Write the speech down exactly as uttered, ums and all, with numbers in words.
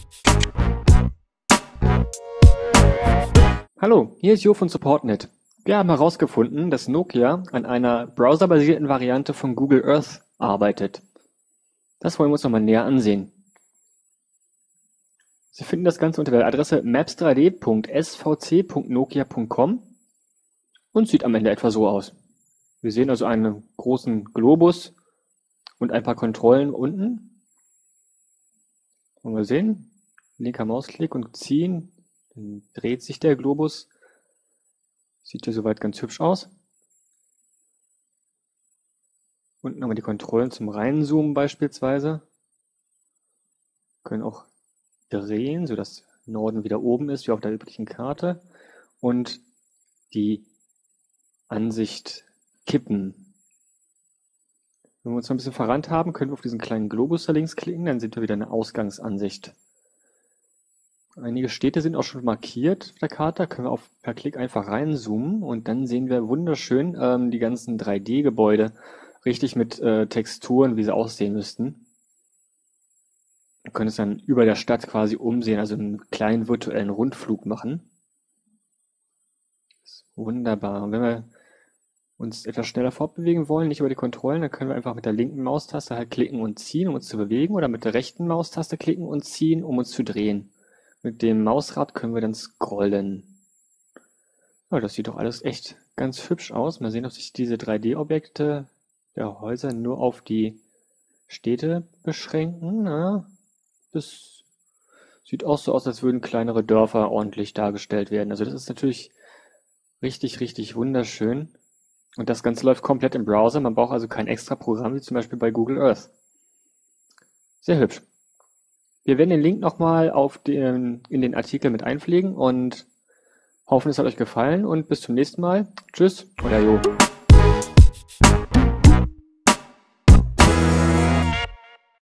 Hallo, hier ist Jo von Support Punkt net. Wir haben herausgefunden, dass Nokia an einer browserbasierten Variante von Google Earth arbeitet. Das wollen wir uns nochmal näher ansehen. Sie finden das Ganze unter der Adresse maps drei d punkt s v c punkt nokia punkt com und sieht am Ende etwa so aus. Wir sehen also einen großen Globus und ein paar Kontrollen unten. Wollen wir sehen? Linker Mausklick und ziehen. Dann dreht sich der Globus. Sieht ja soweit ganz hübsch aus. Unten haben wir die Kontrollen zum Reinzoomen beispielsweise. Können auch drehen, sodass Norden wieder oben ist, wie auf der üblichen Karte. Und die Ansicht kippen. Wenn wir uns noch ein bisschen verrannt haben, können wir auf diesen kleinen Globus da links klicken, dann sehen wir wieder eine Ausgangsansicht. Einige Städte sind auch schon markiert auf der Karte, da können wir auf, per Klick einfach reinzoomen und dann sehen wir wunderschön ähm, die ganzen drei D Gebäude, richtig mit äh, Texturen, wie sie aussehen müssten. Wir können es dann über der Stadt quasi umsehen, also einen kleinen virtuellen Rundflug machen. Das ist wunderbar. Und wenn wir uns etwas schneller fortbewegen wollen, nicht über die Kontrollen, dann können wir einfach mit der linken Maustaste halt klicken und ziehen, um uns zu bewegen, oder mit der rechten Maustaste klicken und ziehen, um uns zu drehen. Mit dem Mausrad können wir dann scrollen. Ja, das sieht doch alles echt ganz hübsch aus. Mal sehen, ob sich diese drei D Objekte der Häuser nur auf die Städte beschränken. Ja, das sieht auch so aus, als würden kleinere Dörfer ordentlich dargestellt werden. Also das ist natürlich richtig, richtig wunderschön. Und das Ganze läuft komplett im Browser. Man braucht also kein extra Programm, wie zum Beispiel bei Google Earth. Sehr hübsch. Wir werden den Link nochmal auf den, in den Artikel mit einpflegen und hoffen, es hat euch gefallen und bis zum nächsten Mal. Tschüss, euer Jo.